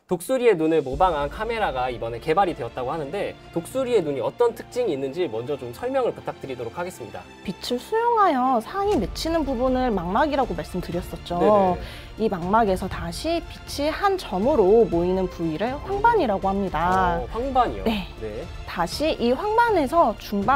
독수리의 눈을 모방한 카메라가 이번에 개발이 되었다고 하는데 독수리의 눈이 어떤 특징이 있는지 먼저 좀 설명을 부탁드리도록 하겠습니다. 빛을 수용하여 상이 맺히는 부분을 망막이라고 말씀드렸었죠. 네네. 이 망막에서 다시 빛이 한 점으로 모이는 부위를 황반이라고 합니다. 황반이요? 네. 네. 다시 이 황반에서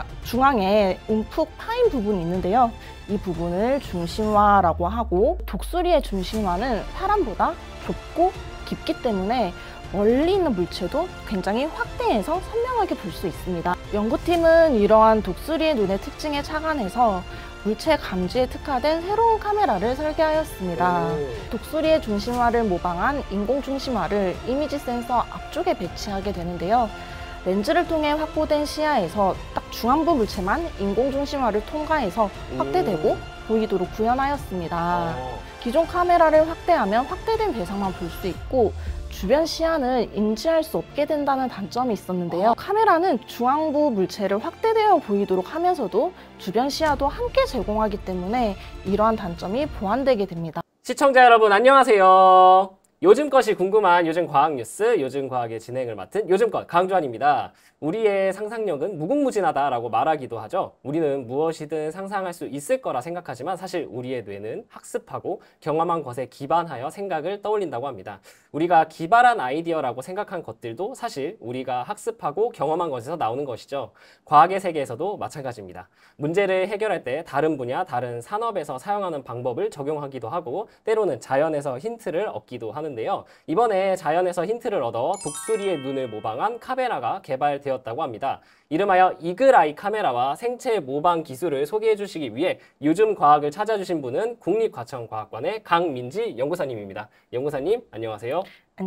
중앙에 움푹 파인 부분이 있는데요. 이 부분을 중심화라고 하고 독수리의 중심화는 사람보다 좁고 깊기 때문에 멀리 있는 물체도 굉장히 확대해서 선명하게 볼 수 있습니다. 연구팀은 이러한 독수리의 눈의 특징에 착안해서 물체 감지에 특화된 새로운 카메라를 설계하였습니다. 독수리의 중심화를 모방한 인공 중심화를 이미지 센서 앞쪽에 배치하게 되는데요. 렌즈를 통해 확보된 시야에서 딱 중안부 물체만 인공 중심화를 통과해서 확대되고 보이도록 구현하였습니다. 기존 카메라를 확대하면 확대된 대상만 볼 수 있고 주변 시야는 인지할 수 없게 된다는 단점이 있었는데요. 카메라는 중앙부 물체를 확대되어 보이도록 하면서도 주변 시야도 함께 제공하기 때문에 이러한 단점이 보완되게 됩니다. 시청자 여러분 안녕하세요. 요즘 것이 궁금한 요즘 과학 뉴스, 요즘 과학의 진행을 맡은 요즘것 강주환입니다. 우리의 상상력은 무궁무진하다라고 말하기도 하죠. 우리는 무엇이든 상상할 수 있을 거라 생각하지만 사실 우리의 뇌는 학습하고 경험한 것에 기반하여 생각을 떠올린다고 합니다. 우리가 기발한 아이디어라고 생각한 것들도 사실 우리가 학습하고 경험한 것에서 나오는 것이죠. 과학의 세계에서도 마찬가지입니다. 문제를 해결할 때 다른 분야, 다른 산업에서 사용하는 방법을 적용하기도 하고 때로는 자연에서 힌트를 얻기도 하는데요. 이번에 자연에서 힌트를 얻어 독수리의 눈을 모방한 카메라가 개발되었다고 합니다. 이름하여 이글아이 카메라와 생체 모방 기술을 소개해 주시기 위해 요즘 과학을 찾아주신 분은 국립과천과학관의 강민지 연구사님입니다. 연구사님 안녕하세요.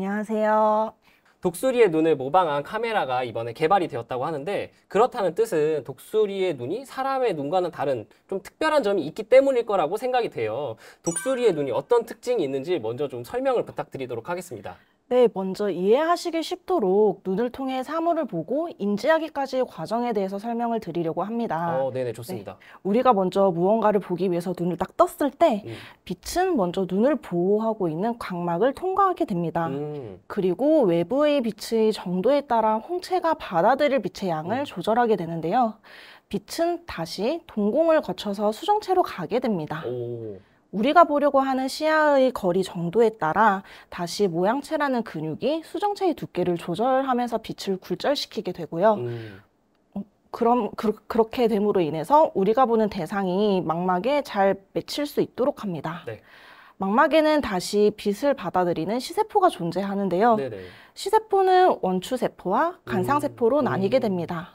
안녕하세요. 독수리의 눈을 모방한 카메라가 이번에 개발이 되었다고 하는데 그렇다는 뜻은 독수리의 눈이 사람의 눈과는 다른 좀 특별한 점이 있기 때문일 거라고 생각이 돼요. 독수리의 눈이 어떤 특징이 있는지 먼저 좀 설명을 부탁드리도록 하겠습니다. 네, 먼저 이해하시기 쉽도록 눈을 통해 사물을 보고 인지하기까지의 과정에 대해서 설명을 드리려고 합니다. 네네, 좋습니다. 네, 우리가 먼저 무언가를 보기 위해서 눈을 딱 떴을 때 빛은 먼저 눈을 보호하고 있는 각막을 통과하게 됩니다. 그리고 외부의 빛의 정도에 따라 홍채가 받아들일 빛의 양을 조절하게 되는데요. 빛은 다시 동공을 거쳐서 수정체로 가게 됩니다. 우리가 보려고 하는 시야의 거리 정도에 따라 다시 모양체라는 근육이 수정체의 두께를 조절하면서 빛을 굴절시키게 되고요. 그렇게 됨으로 인해서 우리가 보는 대상이 망막에 잘 맺힐 수 있도록 합니다. 네. 망막에는 다시 빛을 받아들이는 시세포가 존재하는데요. 네네. 시세포는 원추세포와 간상세포로 나뉘게 됩니다.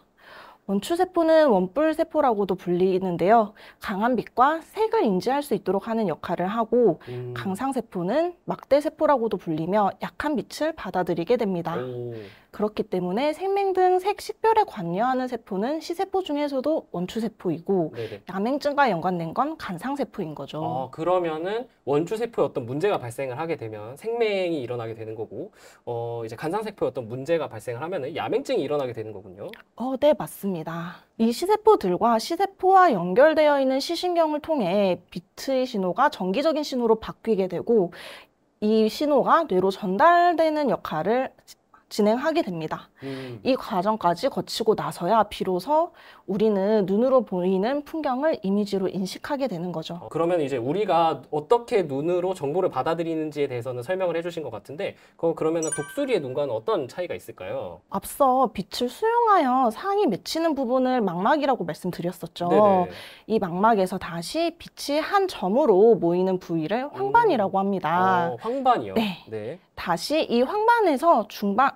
원추세포는 원뿔세포라고도 불리는데요. 강한 빛과 색을 인지할 수 있도록 하는 역할을 하고 강상세포는 막대세포라고도 불리며 약한 빛을 받아들이게 됩니다. 그렇기 때문에 생명 등 색, 식별에 관여하는 세포는 시세포 중에서도 원추세포이고 네네. 야맹증과 연관된 건 간상세포인 거죠. 그러면은 원추세포에 어떤 문제가 발생을 하게 되면 생명이 일어나게 되는 거고 이제 간상세포에 어떤 문제가 발생을 하면은 야맹증이 일어나게 되는 거군요. 네, 맞습니다. 이 시세포들과 시세포와 연결되어 있는 시신경을 통해 빛의 신호가 정기적인 신호로 바뀌게 되고 이 신호가 뇌로 전달되는 역할을 진행하게 됩니다. 이 과정까지 거치고 나서야 비로소 우리는 눈으로 보이는 풍경을 이미지로 인식하게 되는 거죠. 그러면 이제 우리가 어떻게 눈으로 정보를 받아들이는지에 대해서는 설명을 해주신 것 같은데 그러면은 독수리의 눈과는 어떤 차이가 있을까요? 앞서 빛을 수용하여 상이 맺히는 부분을 망막이라고 말씀드렸었죠. 네네. 이 망막에서 다시 빛이 한 점으로 모이는 부위를 황반이라고 합니다. 황반이요? 네. 네. 다시 이 황반에서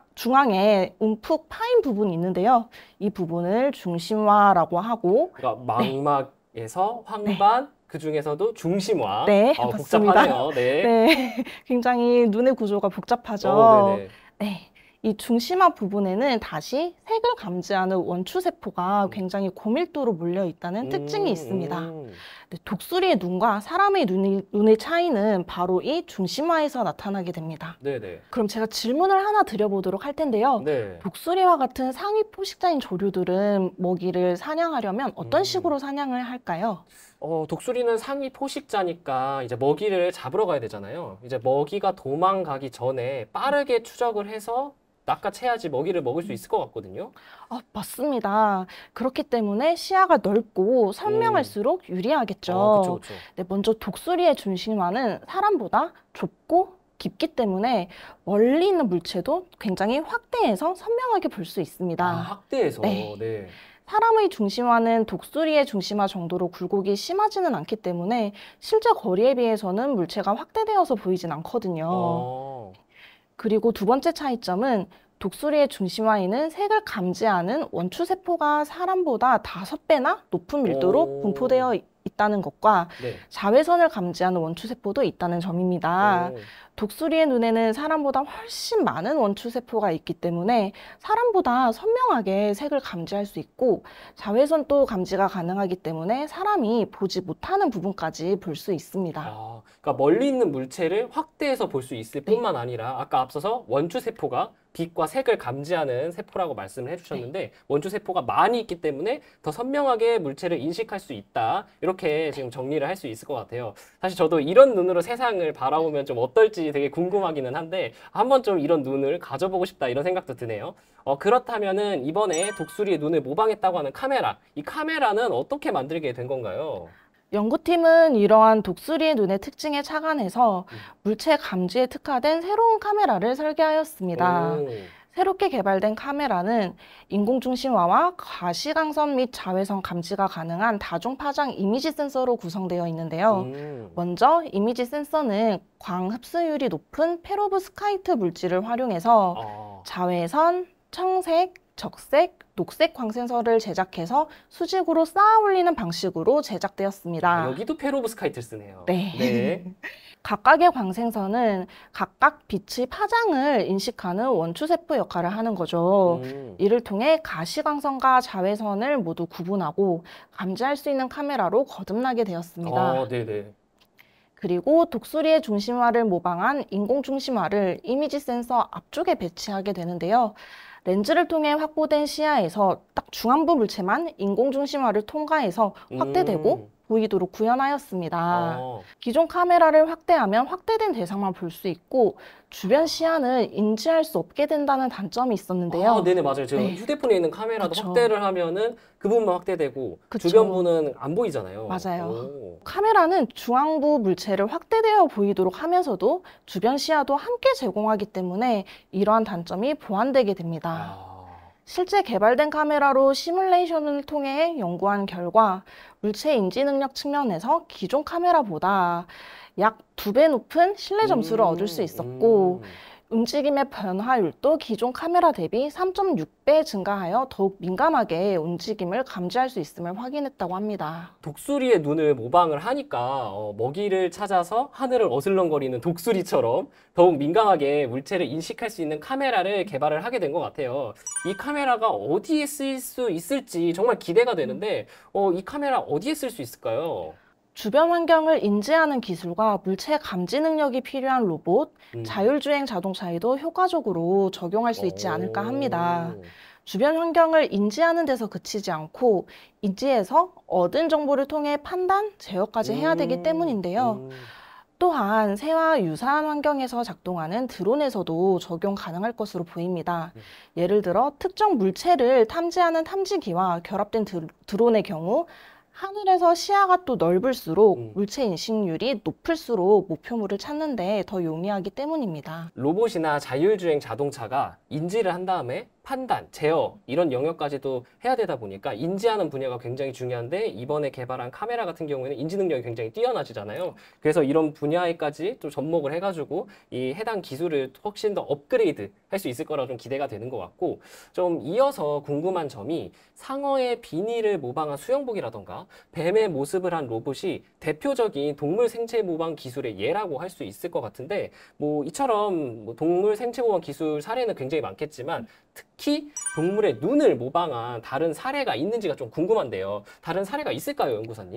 중앙에 움푹 파인 부분이 있는데요. 이 부분을 중심화라고 하고 그러니까 망막에서 황반, 네. 그 중에서도 중심화. 네, 맞습니다. 복잡하네요. 네. 네, 굉장히 눈의 구조가 복잡하죠. 네네. 네. 이 중심화 부분에는 다시 색을 감지하는 원추세포가 굉장히 고밀도로 몰려 있다는 특징이 있습니다. 독수리의 눈과 사람의 눈의 차이는 바로 이 중심화에서 나타나게 됩니다. 네네. 그럼 제가 질문을 하나 드려보도록 할 텐데요. 네. 독수리와 같은 상위 포식자인 조류들은 먹이를 사냥하려면 어떤 식으로 사냥을 할까요? 독수리는 상위 포식자니까 이제 먹이를 잡으러 가야 되잖아요. 이제 먹이가 도망가기 전에 빠르게 추적을 해서 낚아채야지 먹이를 먹을 수 있을 것 같거든요. 맞습니다. 그렇기 때문에 시야가 넓고 선명할수록 유리하겠죠. 그쵸, 그쵸. 네, 먼저 독수리의 중심화는 사람보다 좁고 깊기 때문에 멀리 있는 물체도 굉장히 확대해서 선명하게 볼 수 있습니다. 확대해서. 네. 네. 사람의 중심화는 독수리의 중심화 정도로 굴곡이 심하지는 않기 때문에 실제 거리에 비해서는 물체가 확대되어서 보이진 않거든요. 어, 그리고 두 번째 차이점은 독수리의 중심화에는 색을 감지하는 원추세포가 사람보다 5배나 높은 밀도로 오. 분포되어 있다는 것과 네. 자외선을 감지하는 원추세포도 있다는 점입니다. 오. 독수리의 눈에는 사람보다 훨씬 많은 원추세포가 있기 때문에 사람보다 선명하게 색을 감지할 수 있고 자외선도 감지가 가능하기 때문에 사람이 보지 못하는 부분까지 볼 수 있습니다. 그러니까 멀리 있는 물체를 확대해서 볼 수 있을 네. 뿐만 아니라 아까 앞서서 원추세포가 빛과 색을 감지하는 세포라고 말씀을 해주셨는데 원추세포가 많이 있기 때문에 더 선명하게 물체를 인식할 수 있다. 이렇게 지금 정리를 할 수 있을 것 같아요. 사실 저도 이런 눈으로 세상을 바라보면 좀 어떨지 되게 궁금하기는 한데 한번 좀 이런 눈을 가져보고 싶다 이런 생각도 드네요. 그렇다면은 이번에 독수리의 눈을 모방했다고 하는 카메라, 이 카메라는 어떻게 만들게 된 건가요? 연구팀은 이러한 독수리의 눈의 특징에 착안해서 물체 감지에 특화된 새로운 카메라를 설계하였습니다. 오. 새롭게 개발된 카메라는 인공중심화와 가시광선 및 자외선 감지가 가능한 다중파장 이미지 센서로 구성되어 있는데요. 먼저 이미지 센서는 광 흡수율이 높은 페로브스카이트 물질을 활용해서 자외선, 청색, 적색, 녹색 광센서를 제작해서 수직으로 쌓아 올리는 방식으로 제작되었습니다. 여기도 페로브스카이트를 쓰네요. 네. 네. 각각의 광생선은 각각 빛의 파장을 인식하는 원추세포 역할을 하는 거죠. 이를 통해 가시광선과 자외선을 모두 구분하고 감지할 수 있는 카메라로 거듭나게 되었습니다. 네네. 그리고 독수리의 중심화를 모방한 인공중심화를 이미지 센서 앞쪽에 배치하게 되는데요. 렌즈를 통해 확보된 시야에서 딱 중안부 물체만 인공중심화를 통과해서 확대되고 보이도록 구현하였습니다. 기존 카메라를 확대하면 확대된 대상만 볼 수 있고 주변 시야는 인지할 수 없게 된다는 단점이 있었는데요. 네네, 맞아요. 지금 네. 휴대폰에 있는 카메라도 그쵸. 확대를 하면은 그 부분만 확대되고 그쵸. 주변 부는 안 보이잖아요. 맞아요. 카메라는 중앙부 물체를 확대되어 보이도록 하면서도 주변 시야도 함께 제공하기 때문에 이러한 단점이 보완되게 됩니다. 실제 개발된 카메라로 시뮬레이션을 통해 연구한 결과 물체 인지 능력 측면에서 기존 카메라보다 약 2배 높은 신뢰 점수를 얻을 수 있었고 움직임의 변화율도 기존 카메라 대비 3.6배 증가하여 더욱 민감하게 움직임을 감지할 수 있음을 확인했다고 합니다. 독수리의 눈을 모방을 하니까 먹이를 찾아서 하늘을 어슬렁거리는 독수리처럼 더욱 민감하게 물체를 인식할 수 있는 카메라를 개발을 하게 된 것 같아요. 이 카메라가 어디에 쓰일 수 있을지 정말 기대가 되는데 이 카메라 어디에 쓸 수 있을까요? 주변 환경을 인지하는 기술과 물체 감지 능력이 필요한 로봇, 자율주행 자동차에도 효과적으로 적용할 수 있지 않을까 합니다. 주변 환경을 인지하는 데서 그치지 않고 인지해서 얻은 정보를 통해 판단, 제어까지 해야 되기 때문인데요. 또한 새와 유사한 환경에서 작동하는 드론에서도 적용 가능할 것으로 보입니다. 예를 들어 특정 물체를 탐지하는 탐지기와 결합된 드론의 경우 하늘에서 시야가 또 넓을수록 물체 인식률이 높을수록 목표물을 찾는 데 더 용이하기 때문입니다. 로봇이나 자율주행 자동차가 인지를 한 다음에 판단, 제어 이런 영역까지도 해야 되다 보니까 인지하는 분야가 굉장히 중요한데 이번에 개발한 카메라 같은 경우에는 인지 능력이 굉장히 뛰어나지잖아요. 그래서 이런 분야에까지 좀 접목을 해가지고 이 해당 기술을 훨씬 더 업그레이드 할 수 있을 거라 좀 기대가 되는 것 같고 좀 이어서 궁금한 점이 상어의 비닐을 모방한 수영복이라던가 뱀의 모습을 한 로봇이 대표적인 동물 생체 모방 기술의 예라고 할 수 있을 것 같은데 뭐 이처럼 동물 생체 모방 기술 사례는 굉장히 많겠지만 특히 동물의 눈을 모방한 다른 사례가 있는지가 좀 궁금한데요. 다른 사례가 있을까요, 연구사님?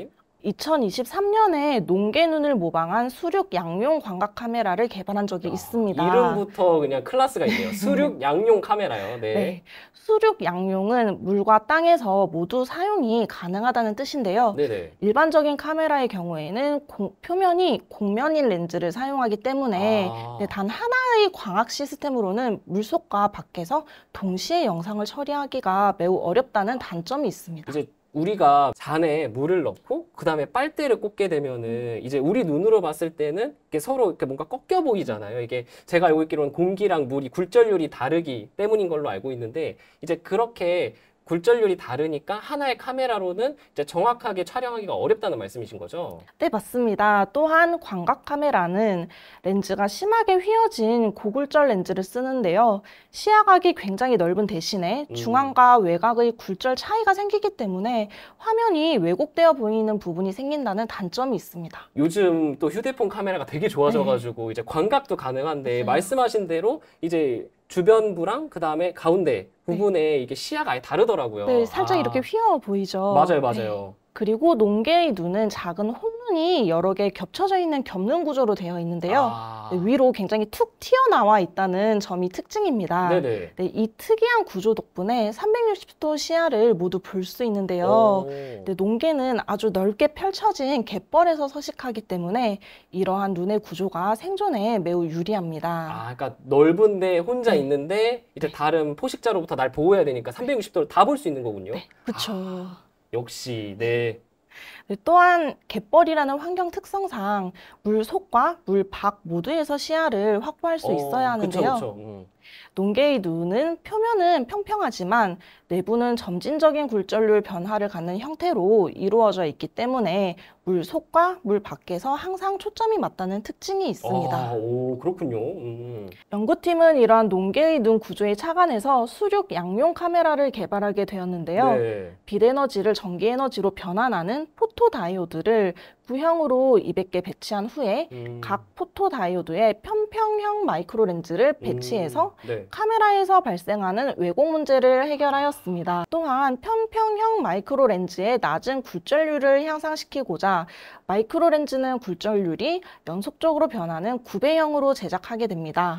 2023년에 농개눈을 모방한 수륙 양용 광각 카메라를 개발한 적이 있습니다. 이름부터 그냥 클래스가 있네요. 수륙 양용 카메라요. 네. 네, 수륙 양용은 물과 땅에서 모두 사용이 가능하다는 뜻인데요. 네네. 일반적인 카메라의 경우에는 표면이 곡면인 렌즈를 사용하기 때문에 네, 단 하나의 광학 시스템으로는 물속과 밖에서 동시에 영상을 처리하기가 매우 어렵다는 단점이 있습니다. 이제 우리가 잔에 물을 넣고 그 다음에 빨대를 꽂게 되면은 이제 우리 눈으로 봤을 때는 이게 서로 이렇게 뭔가 꺾여 보이잖아요. 이게 제가 알고 있기로는 공기랑 물이 굴절률이 다르기 때문인 걸로 알고 있는데 이제 그렇게 굴절률이 다르니까 하나의 카메라로는 이제 정확하게 촬영하기가 어렵다는 말씀이신 거죠? 네, 맞습니다. 또한 광각 카메라는 렌즈가 심하게 휘어진 고굴절 렌즈를 쓰는데요. 시야각이 굉장히 넓은 대신에 중앙과 외곽의 굴절 차이가 생기기 때문에 화면이 왜곡되어 보이는 부분이 생긴다는 단점이 있습니다. 요즘 또 휴대폰 카메라가 되게 좋아져가지고 이제 광각도 가능한데 말씀하신 대로 이제 주변부랑 그 다음에 가운데 부분에 이게 시야가 아예 다르더라고요. 네, 살짝 이렇게 휘어 보이죠. 맞아요, 맞아요. 그리고 농개의 눈은 작은 혼눈이 여러 개 겹쳐져 있는 겹눈 구조로 되어 있는데요. 네, 위로 굉장히 툭 튀어나와 있다는 점이 특징입니다. 네네. 네, 이 특이한 구조 덕분에 360도 시야를 모두 볼 수 있는데요. 네, 농개는 아주 넓게 펼쳐진 갯벌에서 서식하기 때문에 이러한 눈의 구조가 생존에 매우 유리합니다. 그러니까 넓은데 혼자 있는데 이제 다른 포식자로부터 날 보호해야 되니까 360도를 다 볼 수 있는 거군요. 네, 그렇죠. 역시, 네. 네, 또한 갯벌이라는 환경 특성상 물 속과 물 밖 모두에서 시야를 확보할 수 있어야 하는데요. 그쵸. 농개의 눈은 표면은 평평하지만 내부는 점진적인 굴절률 변화를 갖는 형태로 이루어져 있기 때문에 물 속과 물 밖에서 항상 초점이 맞다는 특징이 있습니다. 오, 그렇군요. 연구팀은 이러한 농개의 눈 구조에 착안해서 수륙 양용 카메라를 개발하게 되었는데요. 네. 빛에너지를 전기에너지로 변환하는 포토다이오드를 구형으로 200개 배치한 후에 각 포토다이오드에 편평형 마이크로 렌즈를 배치해서 네. 카메라에서 발생하는 왜곡 문제를 해결하였습니다. 또한 편평형 마이크로 렌즈의 낮은 굴절률을 향상시키고자 마이크로 렌즈는 굴절률이 연속적으로 변하는 구배형으로 제작하게 됩니다.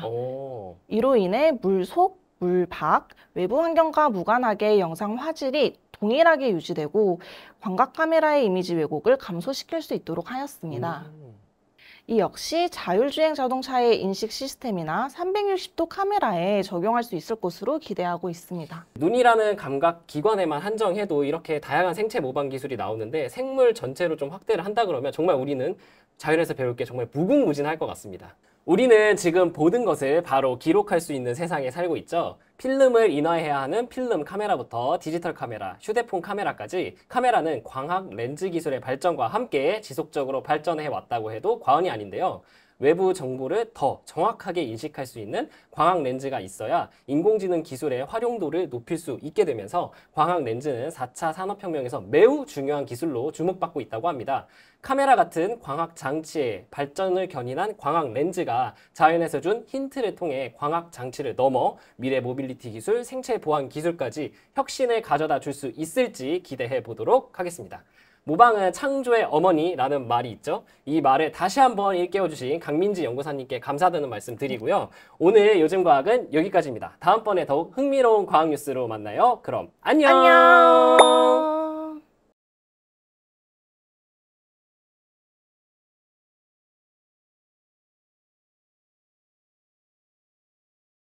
이로 인해 물 속, 물 밖, 외부 환경과 무관하게 영상 화질이 동일하게 유지되고 광각 카메라의 이미지 왜곡을 감소시킬 수 있도록 하였습니다. 이 역시 자율주행 자동차의 인식 시스템이나 360도 카메라에 적용할 수 있을 것으로 기대하고 있습니다. 눈이라는 감각 기관에만 한정해도 이렇게 다양한 생체 모방 기술이 나오는데 생물 전체로 좀 확대를 한다 그러면 정말 우리는 자연에서 배울 게 정말 무궁무진할 것 같습니다. 우리는 지금 모든 것을 바로 기록할 수 있는 세상에 살고 있죠. 필름을 인화해야 하는 필름 카메라부터 디지털 카메라, 휴대폰 카메라까지 카메라는 광학 렌즈 기술의 발전과 함께 지속적으로 발전해 왔다고 해도 과언이 아닌데요. 외부 정보를 더 정확하게 인식할 수 있는 광학 렌즈가 있어야 인공지능 기술의 활용도를 높일 수 있게 되면서 광학 렌즈는 4차 산업혁명에서 매우 중요한 기술로 주목받고 있다고 합니다. 카메라 같은 광학 장치의 발전을 견인한 광학 렌즈가 자연에서 준 힌트를 통해 광학 장치를 넘어 미래 모빌리티 기술, 생체 보안 기술까지 혁신을 가져다 줄 수 있을지 기대해 보도록 하겠습니다. 모방은 창조의 어머니라는 말이 있죠. 이 말을 다시 한번 일깨워주신 강민지 연구사님께 감사드리는 말씀 드리고요. 오늘 요즘 과학은 여기까지입니다. 다음번에 더욱 흥미로운 과학 뉴스로 만나요. 그럼 안녕!